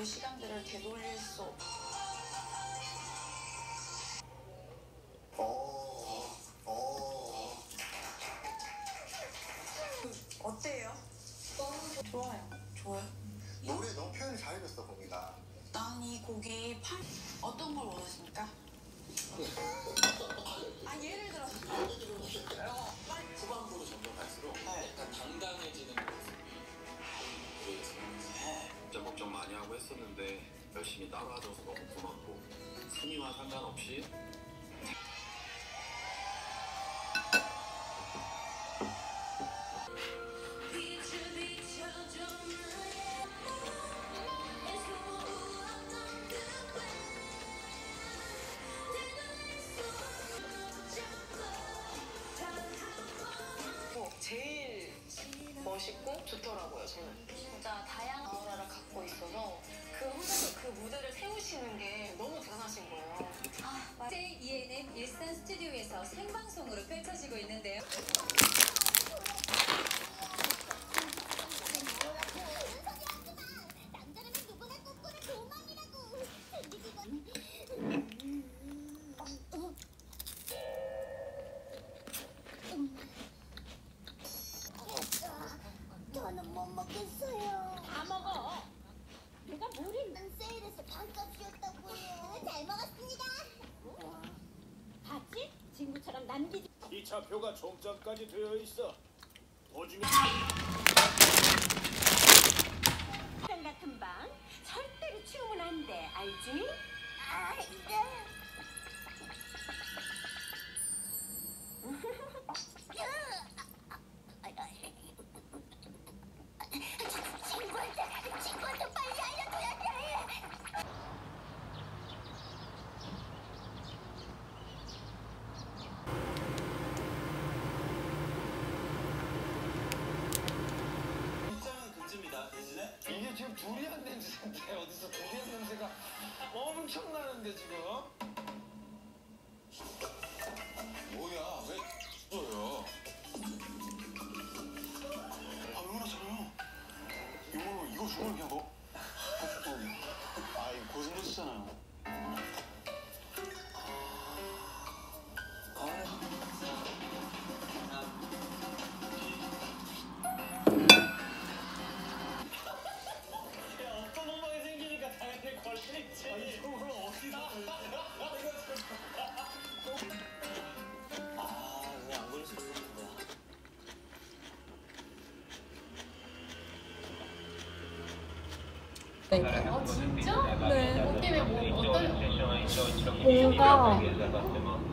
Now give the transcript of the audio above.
시간들을 되돌릴 수 없. 어때요? 좋아요. 좋아요. 노래 너무 표현을 잘해줬어 거기가. 난 이 곡이 어떤 걸 원하십니까? 예를 들어서 후반부로 점점 갈수록 약간 당당해지는 모습이 보여있어요. 진짜 걱정 많이 하고 했었는데 열심히 따라와줘서 너무 고맙고 순위와 상관없이 제일 멋있고 좋더라고요. 저는 진짜 다양한 아우라를 갖고 있어서 그 혼자서 그 무대를 세우시는 게 너무 대단하신 거예요. ENM 일산 스튜디오에서 생방송으로 펼쳐지고 있는데요. 저는 못 먹겠어요. 다 먹어. 내가 뭘 했나? 세일해서 반값이었다고요. 잘 먹었습니다. 봤지? 친구처럼 남기지. 이 차표가 종점까지 되어 있어. 도중에 장 같은 방 절대로 치우면 안 돼. 알지? 네. 친구한테 빨리 알려줘야 돼. 입장은 금지입니다. 대신에 이게 지금 두리안 냄새인데 어디서 두리안 냄새가 엄청 나는데 지금? 뭐야 왜 X줘요? 얼마나잖아요. 이거 주면 그냥 너. 이거 거짓말이잖아요. 어떤 엉망이 생기니까 당연히 걸리지. 이걸 어디다 왜안 걸릴 수 있었는데. 진짜? 네. 뭐 때문에 어떤 뭔가